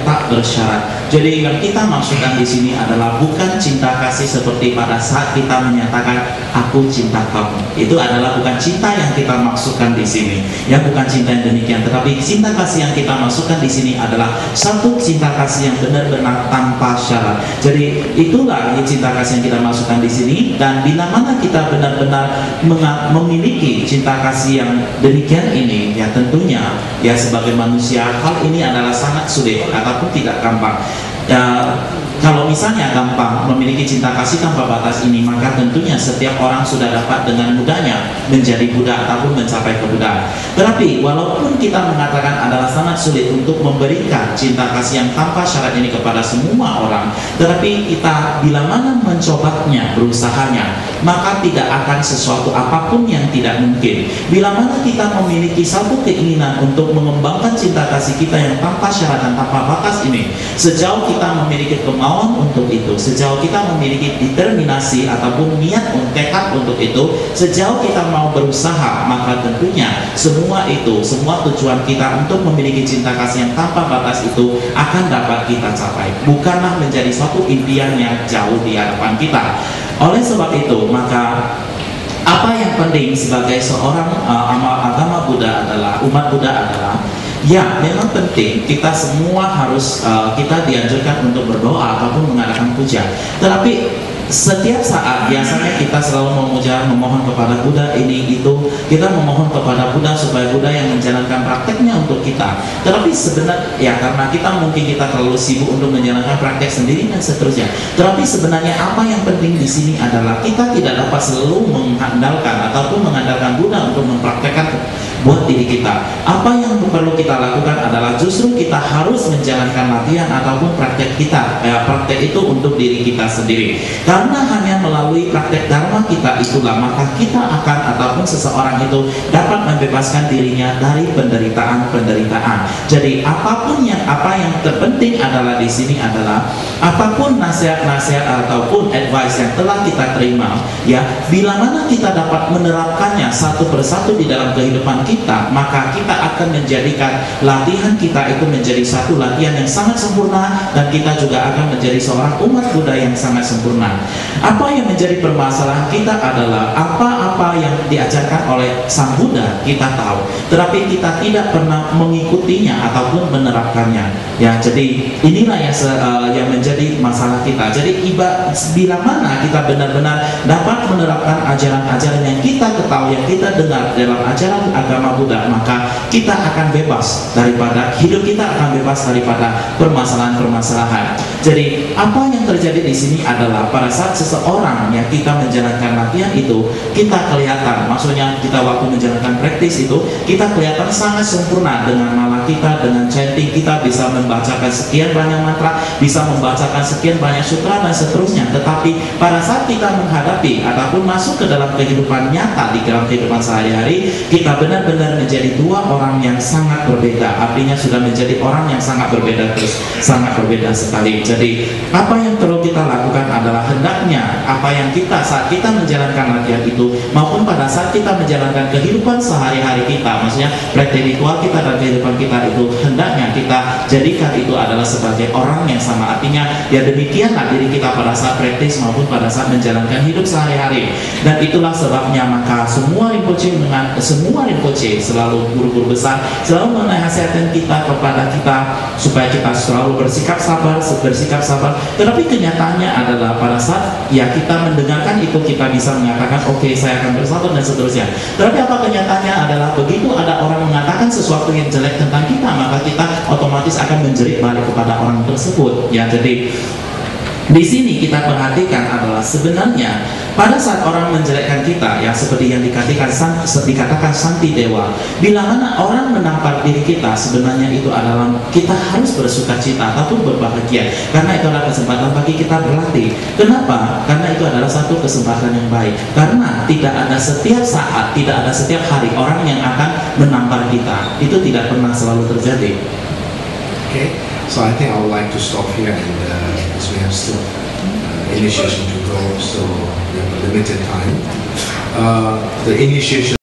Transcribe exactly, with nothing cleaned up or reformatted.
tak bersyarat. Jadi yang kita maksudkan di sini adalah bukan cinta kasih seperti pada saat kita menyatakan aku cinta kamu. Itu adalah bukan cinta yang kita maksudkan di sini. Ya, bukan cinta yang demikian. Tetapi cinta kasih yang kita maksudkan di sini adalah satu cinta kasih yang benar-benar tanpa syarat. Jadi itulah cinta kasih yang kita maksudkan di sini. Dan bila mana kita benar-benar memiliki cinta kasih yang demikian ini, ya tentunya ya sebagai manusia hal ini adalah sangat sulit ataupun tidak gampang. Ya, kalau misalnya gampang memiliki cinta kasih tanpa batas ini, maka tentunya setiap orang sudah dapat dengan mudahnya menjadi budak ataupun mencapai kebudakan. Tetapi walaupun kita mengatakan adalah sangat sulit untuk memberikan cinta kasih yang tanpa syarat ini kepada semua orang, tetapi kita bila mana mencobanya, berusahanya, maka tidak akan sesuatu apapun yang tidak mungkin. Bila mana kita memiliki satu keinginan untuk mengembangkan cinta kasih kita yang tanpa syarat dan tanpa batas ini, sejauh kita memiliki kemauan untuk itu, sejauh kita memiliki determinasi ataupun niat untuk tekad untuk itu, sejauh kita mau berusaha, maka tentunya semua itu, semua tujuan kita untuk memiliki cinta kasih yang tanpa batas itu akan dapat kita capai. Bukanlah menjadi suatu impian yang jauh di hadapan kita. Oleh sebab itu, maka apa yang penting sebagai seorang uh, amal agama Buddha adalah, umat Buddha adalah, ya memang penting kita semua harus uh, kita dianjurkan untuk berdoa ataupun mengadakan puja. Tetapi setiap saat biasanya kita selalu memuja, memohon kepada Buddha ini itu, kita memohon kepada Buddha supaya Buddha yang menjalankan prakteknya untuk kita. Tetapi sebenarnya ya karena kita mungkin kita terlalu sibuk untuk menjalankan praktek sendiri dan seterusnya. Tetapi sebenarnya apa yang penting di sini adalah kita tidak dapat selalu mengandalkan ataupun mengandalkan Buddha untuk mempraktekkan buat diri kita. Apa yang perlu kita lakukan adalah justru kita harus menjalankan latihan ataupun praktek kita, ya, praktek itu untuk diri kita sendiri. Karena hanya melalui praktek dharma kita itulah maka kita akan ataupun seseorang itu dapat membebaskan dirinya dari penderitaan-penderitaan. Jadi apapun yang apa yang terpenting adalah di sini adalah apapun nasihat-nasihat ataupun advice yang telah kita terima, ya bila mana kita dapat menerapkannya satu persatu di dalam kehidupan kita, maka kita akan menjadikan latihan kita itu menjadi satu latihan yang sangat sempurna, dan kita juga akan menjadi seorang umat Buddha yang sangat sempurna. Apa yang menjadi permasalahan kita adalah apa-apa yang diajarkan oleh Sang Buddha kita tahu, tetapi kita tidak pernah mengikutinya ataupun menerapkannya. Ya, jadi inilah yang uh, yang menjadi masalah kita. Jadi iba, bila mana kita benar-benar dapat menerapkan ajaran-ajaran yang kita ketahui, yang kita dengar dalam ajaran agama Buddha, maka kita akan bebas daripada hidup kita akan bebas daripada permasalahan-permasalahan. Jadi apa yang terjadi di sini adalah pada saat seseorang yang kita menjalankan latihan itu, kita kelihatan, maksudnya kita waktu menjalankan praktis itu, kita kelihatan sangat sempurna dengan malah kita, dengan chanting kita bisa membacakan sekian banyak mantra, bisa membacakan sekian banyak sutra dan seterusnya. Tetapi pada saat kita menghadapi ataupun masuk ke dalam kehidupan nyata, di dalam kehidupan sehari-hari, kita benar-benar menjadi dua orang yang sangat berbeda. Artinya sudah menjadi orang yang sangat berbeda terus, sangat berbeda sekali. Jadi apa yang perlu kita lakukan adalah hendaknya apa yang kita saat kita menjalankan latihan itu maupun pada saat kita menjalankan kehidupan sehari-hari kita, maksudnya praktek ritual kita dan kehidupan kita itu, hendaknya kita jadikan itu adalah sebagai orang yang sama. Artinya ya demikianlah diri kita pada saat praktis maupun pada saat menjalankan hidup sehari-hari. Dan itulah sebabnya maka semua Rinpoche dengan semua Rinpoche selalu guru-guru besar selalu menasihatkan kita kepada kita supaya kita selalu bersikap sabar, bersikap sabar. Tetapi kenyataannya adalah pada saat ya kita mendengarkan itu, kita bisa mengatakan oke okay, saya akan bersabar dan seterusnya. Tetapi apa kenyataannya adalah begitu ada orang mengatakan sesuatu yang jelek tentang kita, maka kita otomatis akan menjerit balik kepada orang tersebut. Ya, jadi di sini kita perhatikan adalah sebenarnya pada saat orang menjelekkan kita, ya seperti yang dikatakan dikatakan Santi Dewa, bila mana orang menampar diri kita, sebenarnya itu adalah kita harus bersukacita ataupun berbahagia, karena itu adalah kesempatan bagi kita berlatih. Kenapa? Karena itu adalah satu kesempatan yang baik. Karena tidak ada setiap saat, tidak ada setiap hari orang yang akan menampar kita. Itu tidak pernah selalu terjadi. Okay, so I think I would like to stop here, and uh, because we have still uh, initiation to go, so we have a limited time. Uh, the initiation